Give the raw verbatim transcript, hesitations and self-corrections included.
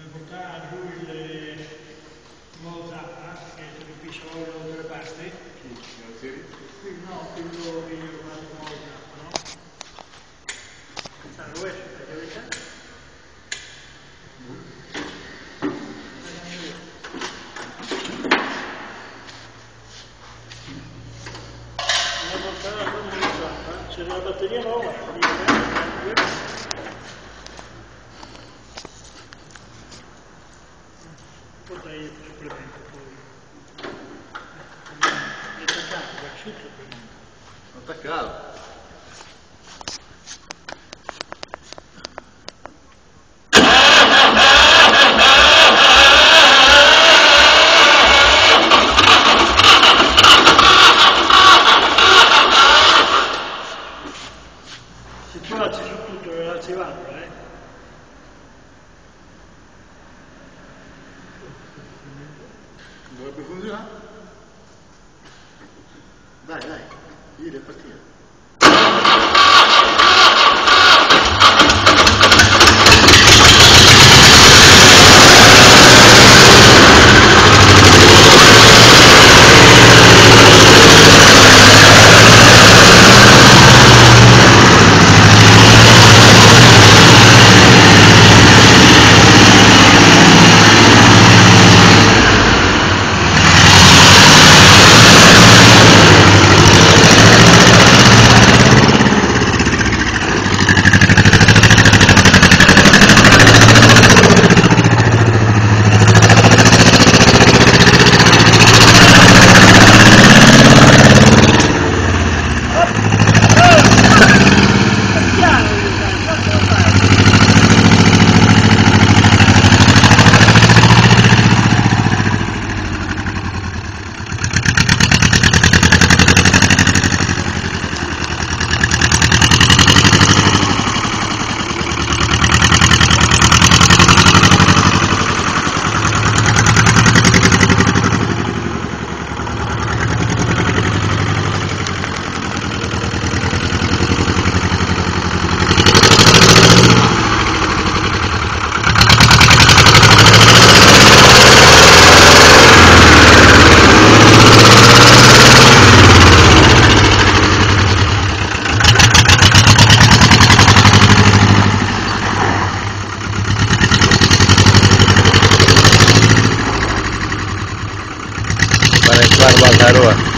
portare giù il nuovo zappa, che si ripisce l'olio da due parti. Qui no, quello che io ho fatto il nuovo zappa, no? Sta rovescio, perché vedete? C'è una batteria nuova, porta il supplemento poi. È attaccato, è asciutto prima. Attaccato. Se tu alzi su tutto, lo alzi vanno, eh? Dovrebbe funzionare? Dai, dai, io devo partire. Para el cuarto al